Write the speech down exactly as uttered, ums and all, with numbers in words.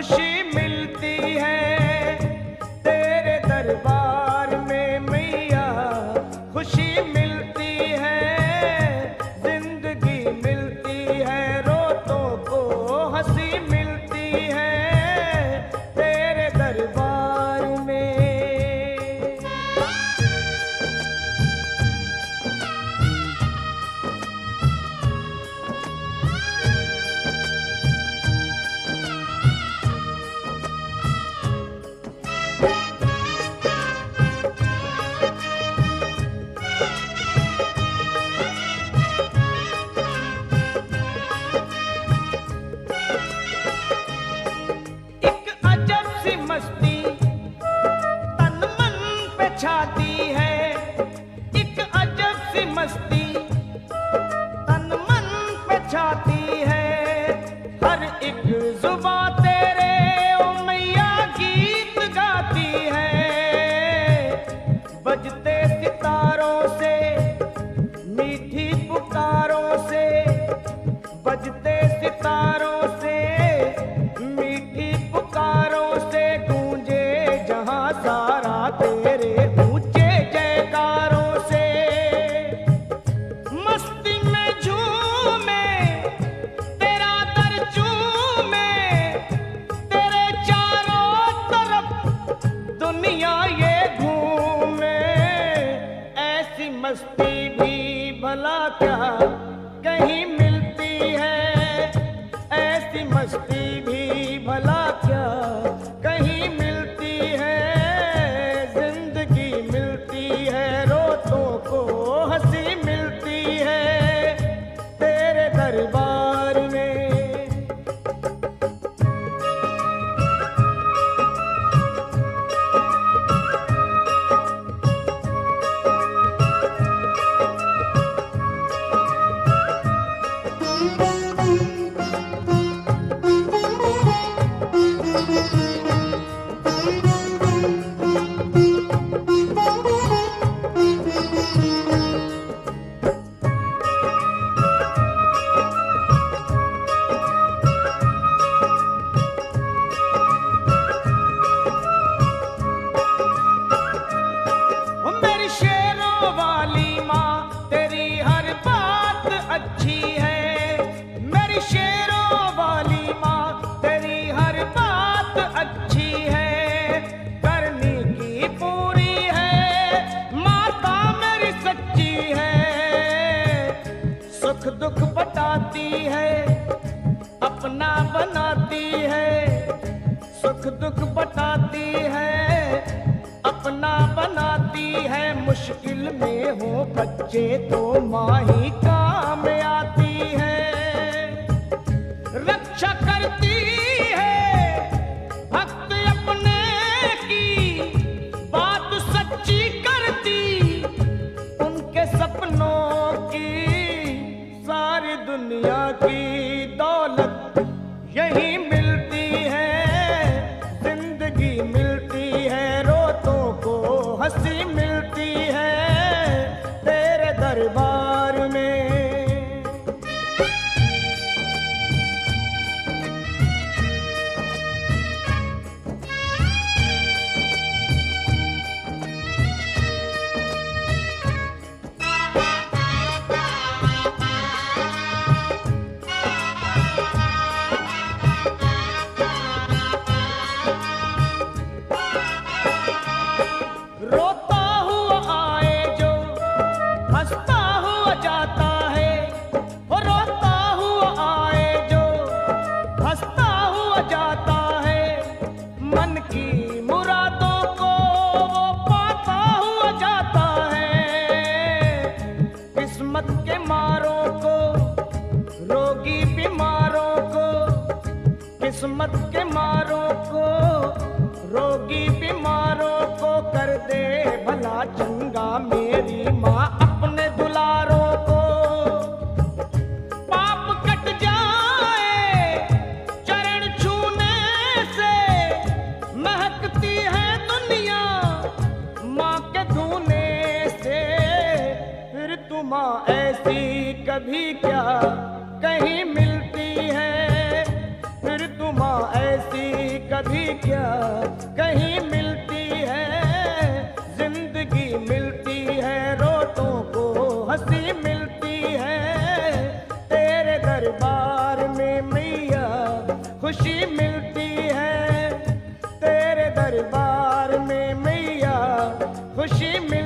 खुशी मिलती है तेरे दरबार में मैया, खुशी मिलती है, जिंदगी मिलती है, रोतों को हंसी मिलती है तेरे दरबार में। छाती है एक अजब सी मस्ती, तन मन पे छाती है, हर एक जुबान तेरे ओ मैया गीत गाती है, बजते सितारों से मीठी पुकारों से, बजते सितारों से मीठी पुकारों से, गूंजे जहां सारा तेरे ऊंचे जयकारों से, मस्ती में झूमे तेरा दर चूमे, तेरे चारों तरफ दुनिया ये घूमे, ऐसी मस्ती भी भला क्या कहीं मिलती है, ऐसी मस्ती भी भला क्या कहीं मिलती है, जिंदगी मिलती है, रोतों को हंसी मिलती है तेरे दरबार में। अच्छी है मेरी शेरों वाली माँ, तेरी हर बात अच्छी है, करनी की पूरी है, माता मेरी सच्ची है, सुख दुख बटाती है, अपना बनाती है, सुख दुख बटाती है, अपना बनाती है, मुश्किल में हो बच्चे तो माँ ही काम आती है, रक्षा करती है भक्त अपने की, बात सच्ची करती उनके सपनों की, सारी दुनिया की दौलत यही मिलती है, जिंदगी मिलती है, रोतों को हंसी मिलती है तेरे दरबार में। रोता हुआ आए जो हंसता हुआ जाता है, वो रोता हुआ आए जो हंसता हुआ जाता है, मन की मुरादों को वो पाता हुआ जाता है, किस्मत के मारों को रोगी बीमारों को, किस्मत के मारों को रोगी बीमारों को, कर दे भला चंगा मेरी माँ अपने दुलारों को, पाप कट जाए चरण छूने से, महकती है दुनिया माँ के धूने से, फिर तुम ऐसी कभी क्या कहीं मिलती है, फिर तुम ऐसी कभी क्या कहीं मिलती है, जिंदगी मिलती है रोतों को हंसी मिलती है, तेरे दरबार में मैया खुशी मिलती है, तेरे दरबार में मैया खुशी मिलती है।